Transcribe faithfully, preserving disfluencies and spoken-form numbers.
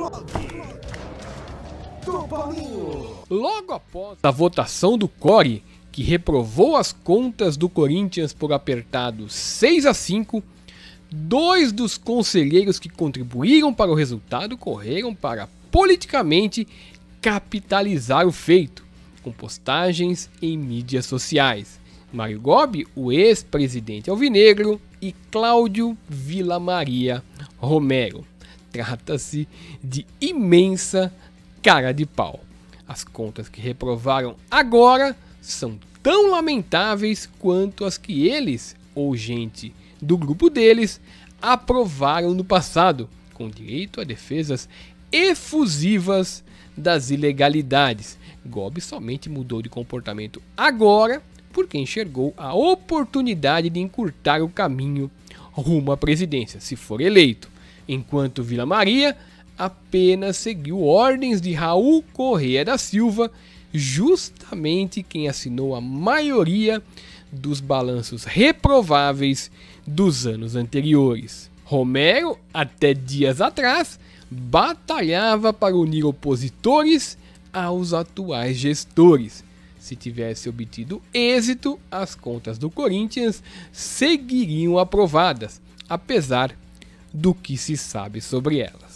Logo após a votação do C O R, que reprovou as contas do Corinthians por apertado seis a cinco, dois dos conselheiros que contribuíram para o resultado correram para politicamente capitalizar o feito, com postagens em mídias sociais. Mário Gobi, o ex-presidente alvinegro, e Cláudio Villamaria Romero. Trata-se de imensa cara de pau. As contas que reprovaram agora são tão lamentáveis quanto as que eles, ou gente do grupo deles, aprovaram no passado, com direito a defesas efusivas das ilegalidades. Gobi somente mudou de comportamento agora porque enxergou a oportunidade de encurtar o caminho rumo à presidência, se for eleito, enquanto Villamaria apenas seguiu ordens de Raul Correa da Silva, justamente quem assinou a maioria dos balanços reprováveis dos anos anteriores. Romero, até dias atrás, batalhava para unir opositores aos atuais gestores. Se tivesse obtido êxito, as contas do Corinthians seguiriam aprovadas, apesar do que se sabe sobre elas.